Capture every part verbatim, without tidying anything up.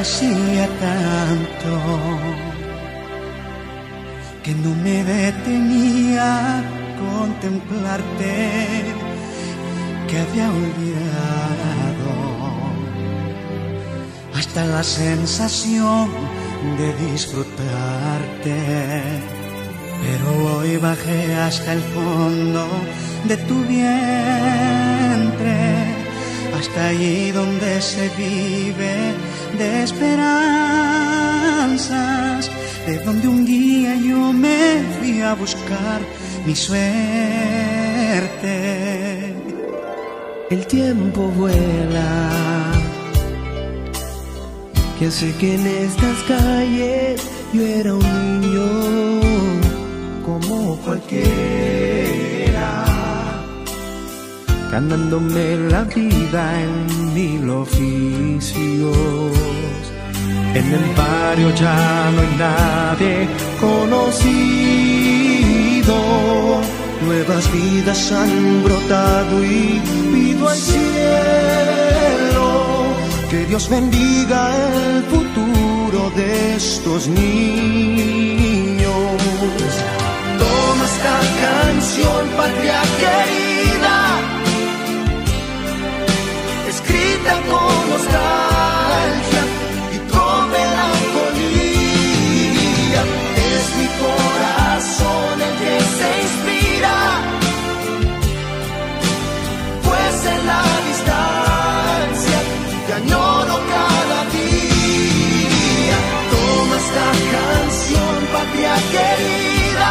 hacía tanto que no me detenía a contemplarte, que había olvidado hasta la sensación de disfrutarte. Pero hoy bajé hasta el fondo de tu vientre, hasta allí donde se vive de esperanzas, de donde un día yo me fui a buscar mi suerte. El tiempo vuela, que sé que en estas calles yo era un niño como cualquiera, ganándome la vida en mil oficios. En el barrio ya no hay nadie conocido, nuevas vidas han brotado y pido al cielo que Dios bendiga el futuro de estos niños. Toma esta canción, patria querida, escrita con nostalgia y con melancolía. Es mi corazón el que se inspira, pues en la distancia te añoro cada día. Toma esta canción, patria querida,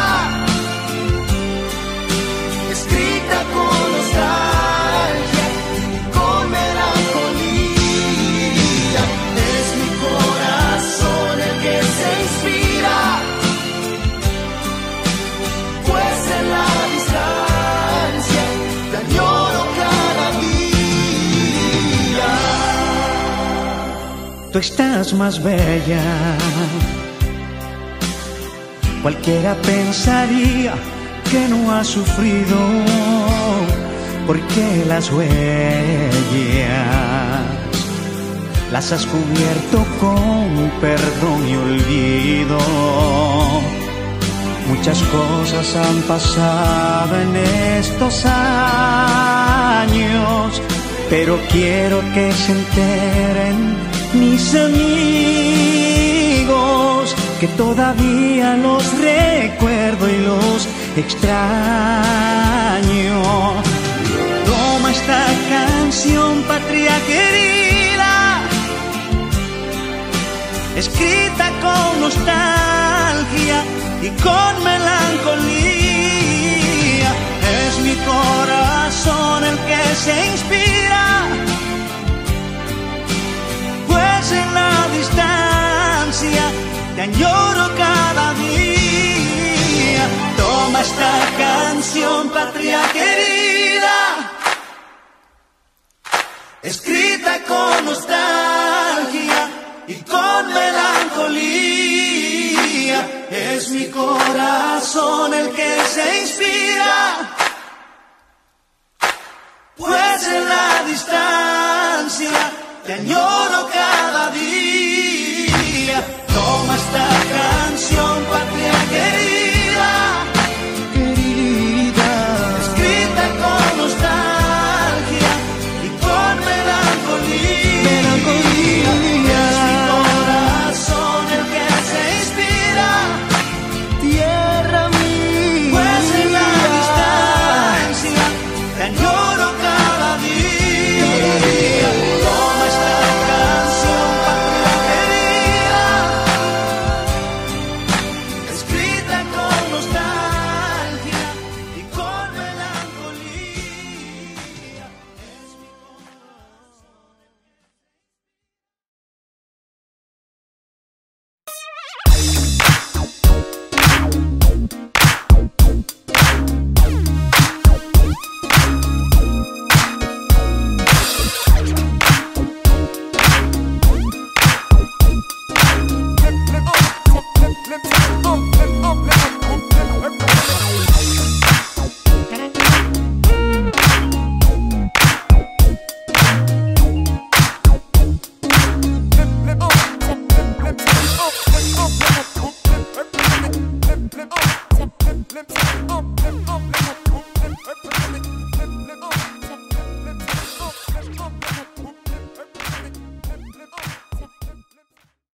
escrita con nostalgia y con melancolía. Es mi corazón el que se inspira, pues en la distancia te añoro cada día. Tú estás más bella, cualquiera pensaría que no has sufrido, porque las huellas las has cubierto con perdón y olvido. Muchas cosas han pasado en estos años, pero quiero que se enteren mis amigos que todavía los recuerdo y los extraño. Toma esta canción, patria querida, escrita con nostalgia y con melancolía. Es mi corazón el que se inspira, pues en la distancia te añoro cada día. Toma esta canción, patria querida, escrita con nostalgia y con melancolía. Es mi corazón el que se inspira, pues en la distancia te añoro